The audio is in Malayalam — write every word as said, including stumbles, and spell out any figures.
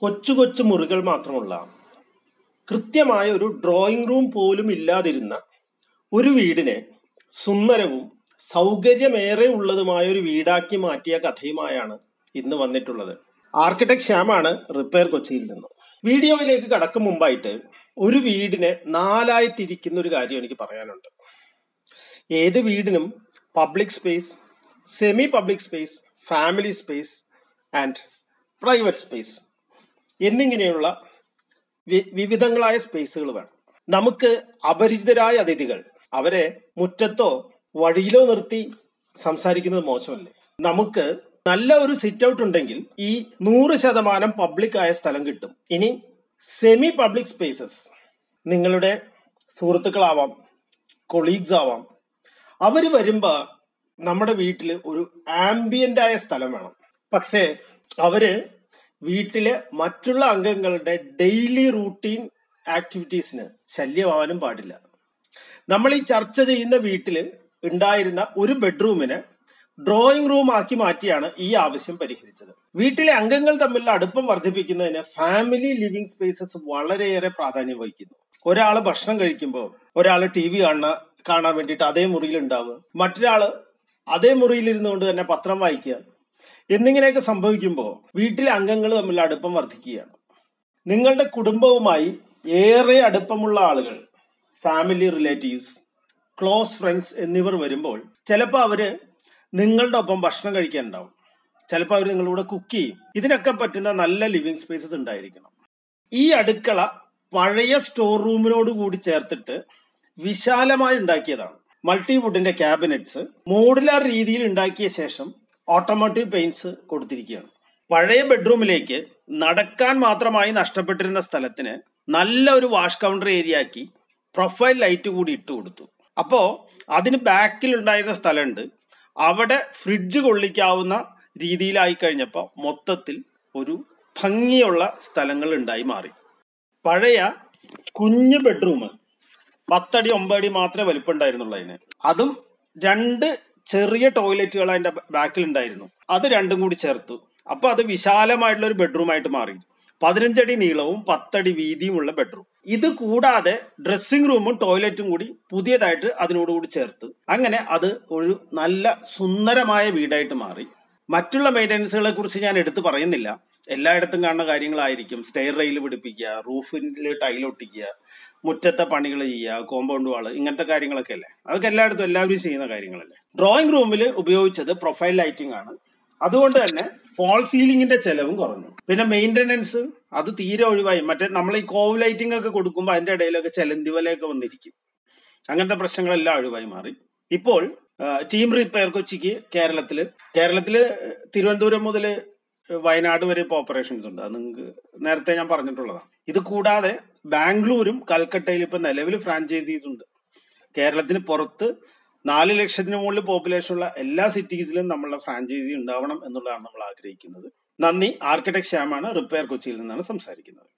കൊച്ചു കൊച്ചു മുറികൾ മാത്രമുള്ള കൃത്യമായ ഒരു ഡ്രോയിങ് റൂം പോലും ഇല്ലാതിരുന്ന ഒരു വീടിനെ സുന്ദരവും സൗകര്യമേറെ ഉള്ളതുമായ ഒരു വീടാക്കി മാറ്റിയ കഥയുമായാണ് ഇന്ന് വന്നിട്ടുള്ളത്. ആർക്കിടെക്ട് ശ്യാമാണ്, റിപ്പയർ കൊച്ചിയിൽ നിന്ന്. വീഡിയോയിലേക്ക് കടക്കും മുമ്പായിട്ട് ഒരു വീടിനെ നാലായി തിരിക്കുന്ന ഒരു കാര്യം എനിക്ക് പറയാനുണ്ട്. ഏത് വീടിനും public space, semi public space, family space and private space എന്നിങ്ങനെയുള്ള വിവിധങ്ങളായ സ്പേസുകൾ വേണം. നമുക്ക് അപരിചിതരായ അതിഥികൾ അവരെ മുറ്റത്തോ വഴിയിലോ നിർത്തി സംസാരിക്കുന്നത് മോശമല്ലേ? നമുക്ക് നല്ല ഒരു സിറ്റ് ഔട്ട് ഉണ്ടെങ്കിൽ ഈ നൂറ് ശതമാനം പബ്ലിക് ആയ സ്ഥലം കിട്ടും. ഇനി സെമി പബ്ലിക് സ്പേസസ് നിങ്ങളുടെ സുഹൃത്തുക്കളാവാം, കൊളീഗ്സ് ആവാം. അവര് വരുമ്പോ നമ്മുടെ വീട്ടിൽ ഒരു ആംബിയന്റ് ആയ സ്ഥലം വേണം. പക്ഷേ അവര് വീട്ടിലെ മറ്റുള്ള അംഗങ്ങളുടെ ഡെയിലി റൂട്ടീൻ ആക്ടിവിറ്റീസിന് ശല്യമാവാനും പാടില്ല. നമ്മൾ ഈ ചർച്ച ചെയ്യുന്ന വീട്ടില് ഉണ്ടായിരുന്ന ഒരു ബെഡ്റൂമിനെ ഡ്രോയിങ് റൂം ആക്കി മാറ്റിയാണ് ഈ ആവശ്യം പരിഹരിച്ചത്. വീട്ടിലെ അംഗങ്ങൾ തമ്മിലുള്ള അടുപ്പം വർദ്ധിപ്പിക്കുന്നതിന് ഫാമിലി ലിവിംഗ് സ്പേസസ് വളരെയേറെ പ്രാധാന്യം വഹിക്കുന്നു. ഒരാള് ഭക്ഷണം കഴിക്കുമ്പോൾ ഒരാള് ടി വി കാണാൻ കാണാൻ വേണ്ടിയിട്ട് അതേ മുറിയിൽ ഉണ്ടാവുക, മറ്റൊരാള് അതേ മുറിയിൽ ഇരുന്നുകൊണ്ട് തന്നെ പത്രം വായിക്കുക എന്നിങ്ങനെയൊക്കെ സംഭവിക്കുമ്പോൾ വീട്ടിലെ അംഗങ്ങൾ തമ്മിലുള്ള അടുപ്പം വർദ്ധിക്കുകയാണ്. നിങ്ങളുടെ കുടുംബവുമായി ഏറെ അടുപ്പമുള്ള ആളുകൾ, ഫാമിലി റിലേറ്റീവ്സ്, ക്ലോസ് ഫ്രണ്ട്സ് എന്നിവർ വരുമ്പോൾ ചിലപ്പോൾ അവര് നിങ്ങളുടെ ഒപ്പം ഭക്ഷണം കഴിക്കാൻ ഉണ്ടാവും, ചിലപ്പോൾ അവർ നിങ്ങളുടെ കൂടെ കുക്ക് ചെയ്യും. ഇതിനൊക്കെ പറ്റുന്ന നല്ല ലിവിങ് സ്പേസസ് ഉണ്ടായിരിക്കണം. ഈ അടുക്കള പഴയ സ്റ്റോർ റൂമിനോട് കൂടി ചേർത്തിട്ട് വിശാലമായി ഉണ്ടാക്കിയതാണ്. മൾട്ടിവുഡിന്റെ ക്യാബിനറ്റ്സ് മോഡുലാർ രീതിയിൽ ഉണ്ടാക്കിയ ശേഷം ഓട്ടോമോട്ടീവ് പെയിന്റ്സ് കൊടുത്തിരിക്കുകയാണ്. പഴയ ബെഡ്റൂമിലേക്ക് നടക്കാൻ മാത്രമായി നഷ്ടപ്പെട്ടിരുന്ന സ്ഥലത്തിന് നല്ല ഒരു വാഷ് കൗണ്ടർ ഏരിയ ആക്കി പ്രൊഫൈൽ ലൈറ്റ് കൂടി ഇട്ട് കൊടുത്തു. അപ്പോ അതിന് ബാക്കിൽ ഉണ്ടായിരുന്ന സ്ഥലമുണ്ട്, അവിടെ ഫ്രിഡ്ജ് കൊള്ളിക്കാവുന്ന രീതിയിലായി കഴിഞ്ഞപ്പോൾ മൊത്തത്തിൽ ഒരു ഭംഗിയുള്ള സ്ഥലങ്ങൾ ഉണ്ടായി മാറി. പഴയ കുഞ്ഞു ബെഡ്റൂം പത്തടി ഒമ്പതടി മാത്രമേ വലിപ്പമുണ്ടായിരുന്നുള്ളൂ അതിന്. അതും രണ്ട് ചെറിയ ടോയ്ലറ്റുകൾ അതിന്റെ ബാക്കിൽ ഉണ്ടായിരുന്നു. അത് രണ്ടും കൂടി ചേർത്തു. അപ്പൊ അത് വിശാലമായിട്ടുള്ള ഒരു ബെഡ്റൂം ആയിട്ട് മാറി. പതിനഞ്ചടി നീളവും പത്തടി വീതിയുമുള്ള ബെഡ്റൂം. ഇത് കൂടാതെ ഡ്രസ്സിംഗ് റൂമും ടോയ്ലറ്റും കൂടി പുതിയതായിട്ട് അതിനോടുകൂടി ചേർത്ത് അങ്ങനെ അത് ഒരു നല്ല സുന്ദരമായ വീടായിട്ട് മാറി. മറ്റുള്ള മെയിൻ്റനൻസുകളെ കുറിച്ച് ഞാൻ എടുത്തു പറയുന്നില്ല, എല്ലായിടത്തും കാണുന്ന കാര്യങ്ങളായിരിക്കും. സ്റ്റെയർ റെയിൽ പിടിപ്പിക്കുക, റൂഫിൽ ടൈൽ ഒട്ടിക്കുക, മുറ്റത്തെ പണികൾ ചെയ്യുക, കോമ്പൗണ്ട് വാള്, ഇങ്ങനത്തെ കാര്യങ്ങളൊക്കെ അല്ലേ, അതൊക്കെ എല്ലായിടത്തും എല്ലാവരും ചെയ്യുന്ന കാര്യങ്ങളല്ലേ. ഡ്രോയിങ് റൂമിൽ ഉപയോഗിച്ചത് പ്രൊഫൈൽ ലൈറ്റിംഗ് ആണ്. അതുകൊണ്ട് തന്നെ ഫോൾ സീലിംഗിന്റെ ചെലവും കുറഞ്ഞു. പിന്നെ മെയിൻ്റനൻസ് അത് തീരെ ഒഴിവായി. മറ്റേ നമ്മൾ ഈ കോവ് ലൈറ്റിംഗ് ഒക്കെ കൊടുക്കുമ്പോൾ അതിന്റെ ഇടയിലൊക്കെ ചെലന്തി വലയൊക്കെ വന്നിരിക്കും. അങ്ങനത്തെ പ്രശ്നങ്ങളെല്ലാം ഒഴിവായി മാറി. ഇപ്പോൾ ടീം റിപ്പയർ കൊച്ചിക്ക് കേരളത്തില് കേരളത്തില് തിരുവനന്തപുരം മുതൽ വയനാട് വരെ ഇപ്പോൾ ഓപ്പറേഷൻസ് ഉണ്ട്. അത് നിങ്ങൾക്ക് നേരത്തെ ഞാൻ പറഞ്ഞിട്ടുള്ളതാണ്. ഇത് കൂടാതെ ബാംഗ്ലൂരും കൽക്കട്ടയിലും ഇപ്പൊ നിലവിൽ ഫ്രാഞ്ചൈസീസ് ഉണ്ട്. കേരളത്തിന് പുറത്ത് നാല് ലക്ഷത്തിന് മുകളിൽ പോപ്പുലേഷൻ ഉള്ള എല്ലാ സിറ്റീസിലും നമ്മളുടെ ഫ്രാഞ്ചൈസി ഉണ്ടാവണം എന്നുള്ളതാണ് നമ്മൾ ആഗ്രഹിക്കുന്നത്. നന്ദി. ആർക്കിടെക്ട് ശ്യാമാണ്, റിപ്പയർ കൊച്ചിയിൽ നിന്നാണ് സംസാരിക്കുന്നത്.